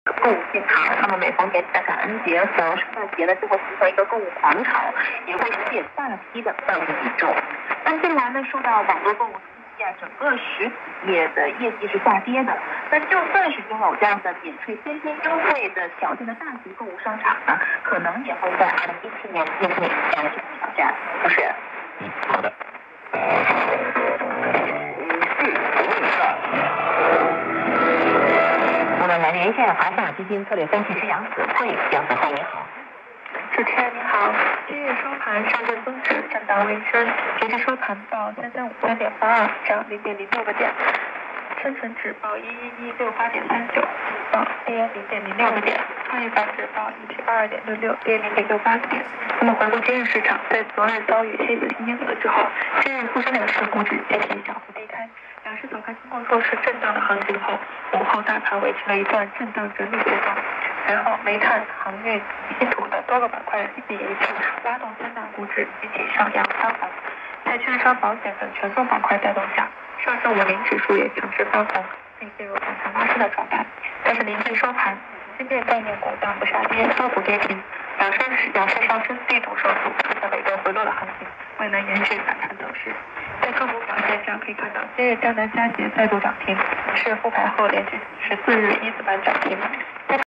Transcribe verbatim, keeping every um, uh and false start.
购物现场，那么每逢年底的感恩节和圣诞节呢，就会形成一个购物狂潮，也会吸引大批的外地民众。那近来呢，受到网络购物冲击啊，整个实体业的业绩是下跌的。那就算是拥有这样的免税先天优惠的条件的大型购物商场呢，可能也会在二零一七年面对两种挑战。不是？ 嗯，好的。 我们来连线华夏基金策略分析师杨子慧，杨子慧你好。 主持人你好，今日收盘上证综指震荡微升，截至收盘报三三五三点八二，涨零点零六个点。深成指报一一一六八点三九，报跌零点零六个点。创业板指报一七八二点六六，跌零点六八个点。那么回顾今日市场，在昨日遭遇黑色星期四之后，今日沪深两市股指接替小幅低开。两市早盘经过弱势震荡的行情后，午后大盘维持了一段震荡整理阶段。随后，煤炭、航运、稀土的多个板块积极一致，拉动三大股指集体上扬翻红。在券商、保险等权重板块带动下，上证五零指数也强势翻红，并进入反弹拉升的状态。但是临近收盘，芯片概念股大幅下跌，收股跌停，两市两市上升力度受阻，出现了一个回落的行情，未能延续反弹走势。在个股表现上可以看到，今日江南嘉捷再度涨停，是复牌后连续十四日一字板涨停。